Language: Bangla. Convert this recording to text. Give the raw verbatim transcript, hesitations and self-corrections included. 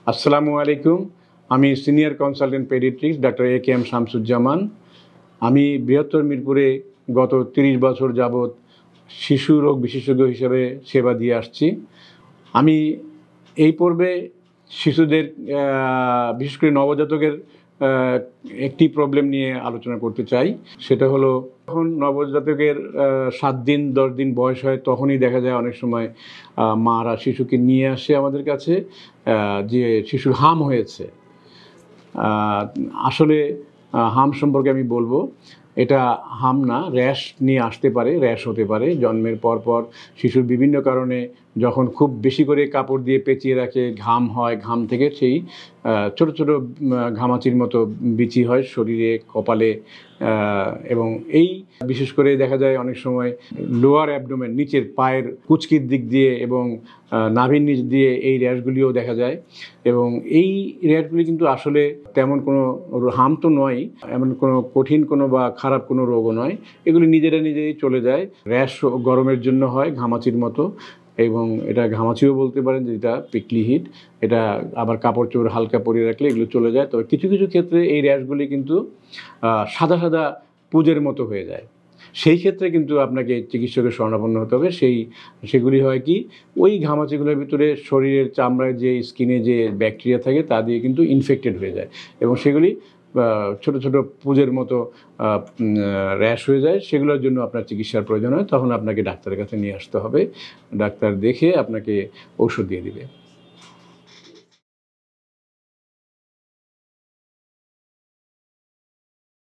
আসসালামু আলাইকুম। আমি senior consultant pediatrics Dr A K M Shamsuzzaman. আমি বৃহত্তর মিরপুরে গত তিরিশ বছর যাবৎ শিশু রোগ বিশেষজ্ঞ হিসেবে সেবা দিয়ে আসছি। আমি এই পর্বে শিশুদের বিশেষ করে নবজাতকের একটি প্রবলেম নিয়ে আলোচনা করতে চাই। সেটা হলো, যখন নবজাতকের সাত দিন দশ দিন বয়স হয় তখনই দেখা যায় অনেক সময় মারা শিশুকে নিয়ে আসে আমাদের কাছে যে শিশুর হাম হয়েছে। আসলে হাম সম্পর্কে আমি বলবো, এটা হাম না, র্যাশ নিয়ে আসতে পারে, র্যাশ হতে পারে। জন্মের পর পর শিশুর বিভিন্ন কারণে যখন খুব বেশি করে কাপড় দিয়ে পেঁচিয়ে রাখে, ঘাম হয়, ঘাম থেকে সেই ছোট ছোট ঘামাচির মতো বিচি হয় শরীরে, কপালে। এবং এই বিশেষ করে দেখা যায় অনেক সময় লোয়ার অ্যাবডোমেন, নিচের পায়ের কুচকির দিক দিয়ে এবং নাভির নিচ দিয়ে এই র্যাশগুলিও দেখা যায়। এবং এই র্যাশগুলি কিন্তু আসলে তেমন কোনো হাম তো নয়, এমন কোনো কঠিন কোনো বা খারাপ কোনো রোগও নয়। এগুলি নিজেরা নিজেই চলে যায়। র্যাশ গরমের জন্য হয়, ঘামাচির মতো, এবং এটা ঘামাচিও বলতে পারেন, যেটা পিকলি হিট। এটা আবার কাপড় চোপড় হালকা পরিয়ে রাখলে এগুলো চলে যায়। তবে কিছু কিছু ক্ষেত্রে এই র্যাশগুলি কিন্তু সাদা সাদা পুজের মতো হয়ে যায়। সেই ক্ষেত্রে কিন্তু আপনাকে চিকিৎসকের শরণাপন্ন হতে হবে। সেই সেগুলি হয় কি, ওই ঘামাচিগুলোর ভিতরে শরীরের চামড়ায় যে স্কিনে যে ব্যাকটেরিয়া থাকে তা দিয়ে কিন্তু ইনফেক্টেড হয়ে যায় এবং সেগুলি ছোট ছোট পুজের মতো র্যাশ হয়ে যায়। সেগুলোর জন্য আপনার চিকিৎসার প্রয়োজন হয়। তখন আপনাকে ডাক্তারের কাছে নিয়ে আসতে হবে। ডাক্তার দেখে আপনাকে ঔষধ দিয়ে দিবে।